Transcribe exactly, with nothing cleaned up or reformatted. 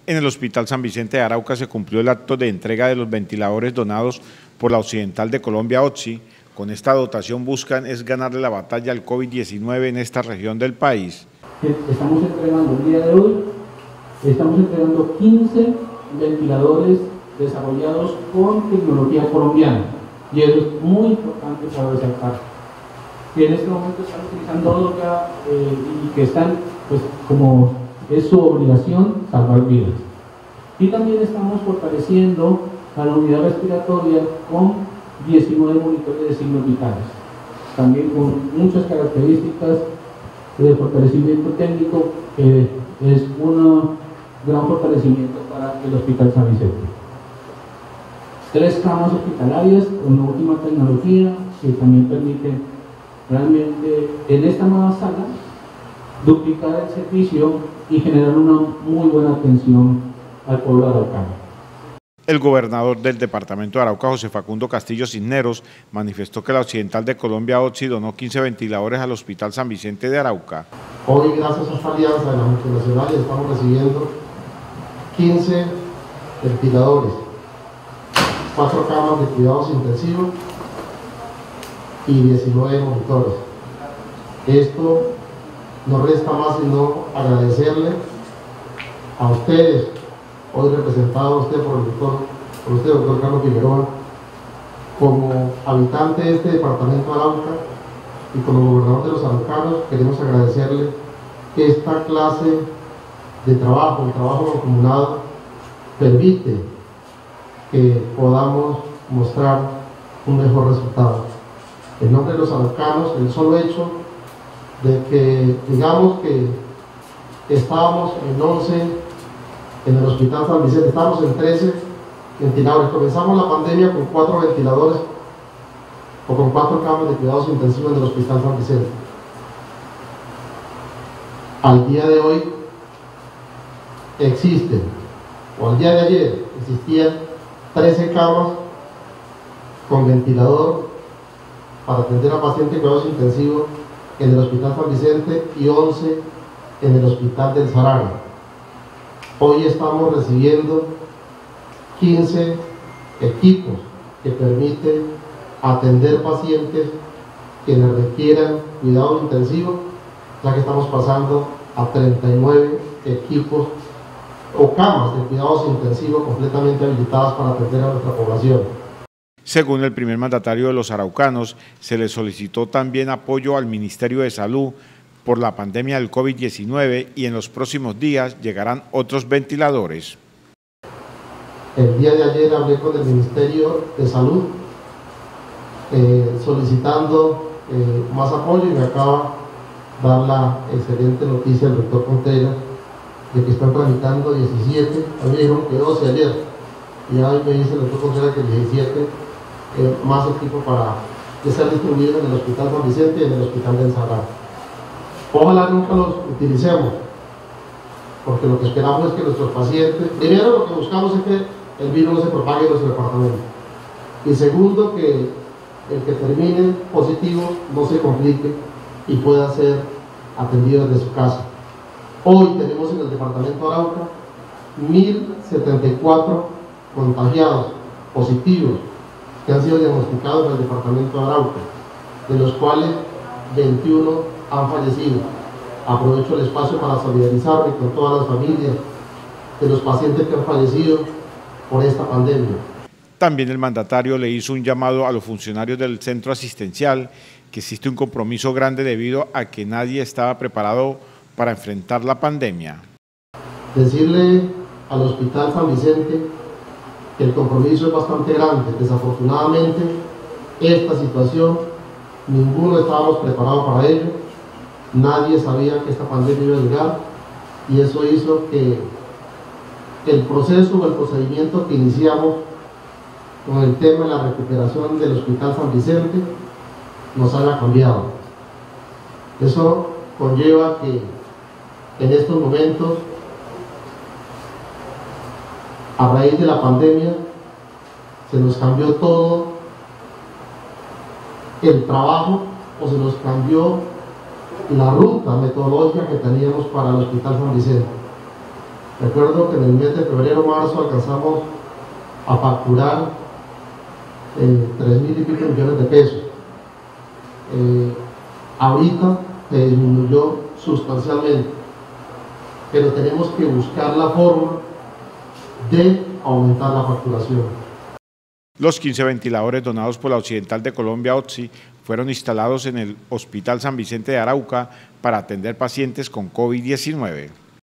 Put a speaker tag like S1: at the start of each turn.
S1: En el Hospital San Vicente de Arauca se cumplió el acto de entrega de los ventiladores donados por la Occidental de Colombia, O C I. Con esta dotación buscan es ganarle la batalla al COVID diecinueve en esta región del país.
S2: Estamos entregando el día de hoy, estamos entregando quince ventiladores desarrollados con tecnología colombiana, y eso es muy importante para resaltar. Que en este momento están utilizando droga eh, y que están, pues como es su obligación, salvar vidas. Y también estamos fortaleciendo a la unidad respiratoria con diecinueve monitores de signos vitales, también con muchas características de fortalecimiento técnico, que es un gran fortalecimiento para el Hospital San Vicente. Tres camas hospitalarias con la última tecnología que también permite realmente en esta nueva sala duplicar el servicio y generar una muy buena atención al pueblo araucano.
S1: El gobernador del departamento de Arauca, José Facundo Castillo Cisneros, manifestó que la Occidental de Colombia, O C I, donó quince ventiladores al Hospital San Vicente de Arauca.
S3: Hoy, gracias a esta alianza de la multinacional, estamos recibiendo quince ventiladores, cuatro camas de cuidados intensivos y diecinueve monitores. Esto no resta más sino agradecerle a ustedes, hoy representado usted por el doctor, por usted, doctor Carlos Figueroa, como habitante de este departamento de Arauca y como gobernador de los araucanos. Queremos agradecerle que esta clase de trabajo, el trabajo mancomunado, permite que podamos mostrar un mejor resultado. En nombre de los araucanos, el solo hecho de que digamos que estábamos en once en el Hospital San Vicente, estamos en trece ventiladores. Comenzamos la pandemia con cuatro ventiladores o con cuatro camas de cuidados intensivos en el Hospital San Vicente. Al día de hoy existen, o al día de ayer existían trece camas con ventilador para atender a pacientes de cuidados intensivos en el Hospital San Vicente y once en el Hospital del Zaragoza. Hoy estamos recibiendo quince equipos que permiten atender pacientes que requieran cuidado intensivo, ya que estamos pasando a treinta y nueve equipos o camas de cuidados intensivos completamente habilitadas para atender a nuestra población.
S1: Según el primer mandatario de los araucanos, se le solicitó también apoyo al Ministerio de Salud por la pandemia del COVID diecinueve y en los próximos días llegarán otros ventiladores.
S3: El día de ayer hablé con el Ministerio de Salud eh, solicitando eh, más apoyo, y me acaba de dar la excelente noticia el doctor Contreras de que están tramitando diecisiete, a mí me dijeron que doce ayer, y hoy me dice el doctor Contreras que diecisiete eh, más equipos para que sean distribuidos en el Hospital San Vicente y en el Hospital del Zaragoza. Ojalá nunca los utilicemos, porque lo que esperamos es que nuestros pacientes, primero lo que buscamos es que el virus no se propague en nuestro departamento, y segundo que el que termine positivo no se complique y pueda ser atendido desde su casa. Hoy tenemos en el departamento de Arauca mil setenta y cuatro contagiados positivos que han sido diagnosticados en el departamento de Arauca, de los cuales veintiuno han fallecido. Aprovecho el espacio para solidarizarme con todas las familias de los pacientes que han fallecido por esta pandemia.
S1: También el mandatario le hizo un llamado a los funcionarios del centro asistencial, que existe un compromiso grande debido a que nadie estaba preparado para enfrentar la pandemia.
S3: Decirle al Hospital San Vicente que el compromiso es bastante grande. Desafortunadamente, esta situación, ninguno estábamos preparados para ello. Nadie sabía que esta pandemia iba a llegar, y eso hizo que el proceso o el procedimiento que iniciamos con el tema de la recuperación del Hospital San Vicente nos haya cambiado. Eso conlleva que en estos momentos, a raíz de la pandemia, se nos cambió todo el trabajo, o se nos cambió la ruta metodológica que teníamos para el Hospital San Vicente. Recuerdo que en el mes de febrero-marzo alcanzamos a facturar eh, tres mil y pico millones de pesos. Eh, ahorita se disminuyó sustancialmente, pero tenemos que buscar la forma de aumentar la facturación.
S1: Los quince ventiladores donados por la Occidental de Colombia, O T S I, fueron instalados en el Hospital San Vicente de Arauca para atender pacientes con COVID diecinueve.